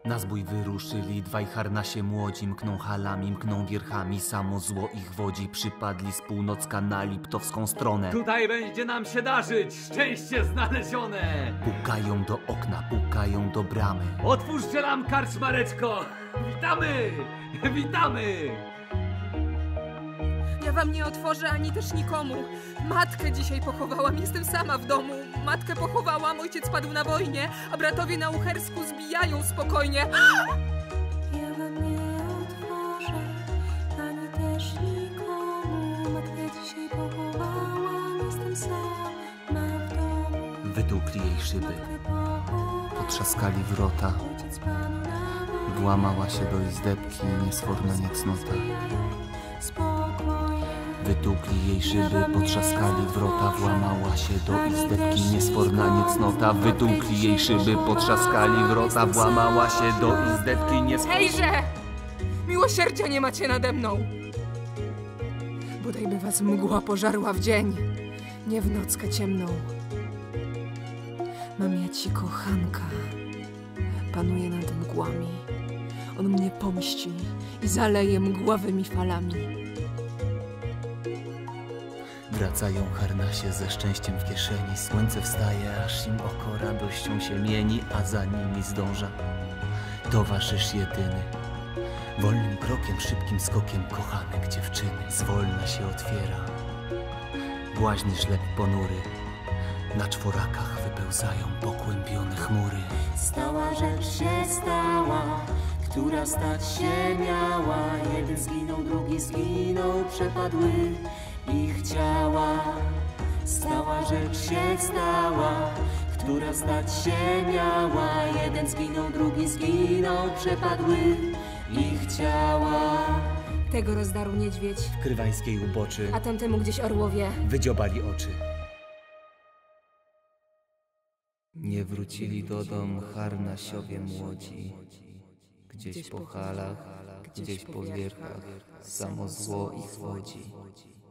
Na zbój wyruszyli dwaj harnasie młodzi, mkną halami, mkną wierchami, samo zło ich wodzi. Przypadli z północka na liptowską stronę. Tutaj będzie nam się darzyć, szczęście znalezione. Pukają do okna, pukają do bramy. Otwórzcie nam, karczmareczko. Witamy, witamy. Ja wam nie otworzę ani też nikomu. Matkę dzisiaj pochowałam, jestem sama w domu. Matkę pochowałam, ojciec padł na wojnie, a bratowie na Uhersku zbijają spokojnie. Ja wam nie otworzę, ani też nikomu. Matkę dzisiaj pochowałam, jestem sama w domu. Wydłukli jej szyby, Matkę pochowałam, potrzaskali wrota. ojciec padł na wojnie, Włamała się do izdebki niesforna niecnota. spokojnie. Wytłukli jej szyby, potrzaskali wrota. Włamała się do izdebki niesforna niecnota. Wytłukli jej szyby, potrzaskali wrota. Włamała się do izdebki niesforna. Hejże! Miłosierdzia nie macie nade mną. Bodajby was mgła pożarła w dzień, nie w nockę ciemną. Mam ja ci kochanka, panuje nad mgłami. On mnie pomści i zaleje mgławymi falami. Wracają harnasie ze szczęściem w kieszeni. Słońce wstaje, aż im oko radością się mieni, a za nimi zdąża towarzysz jedyny. Wolnym krokiem, szybkim skokiem kochanek dziewczyny zwolna się otwiera. Błaźni żleb ponury, na czworakach wypełzają pokłębione chmury. Stała rzecz się stała, która stać się miała. Jeden zginął, drugi zginął, przepadły ich ciała. Stała rzecz się stała, która stać się miała. Jeden zginął, drugi zginął, przepadły ich ciała. Tego rozdarł niedźwiedź, W krywańskiej uboczy a tamtemu gdzieś orłowie. wydziobali oczy. Nie wrócili do domu harnasiowie młodzi. Gdzieś po halach, gdzieś po wierchach, samo zło ich wodzi.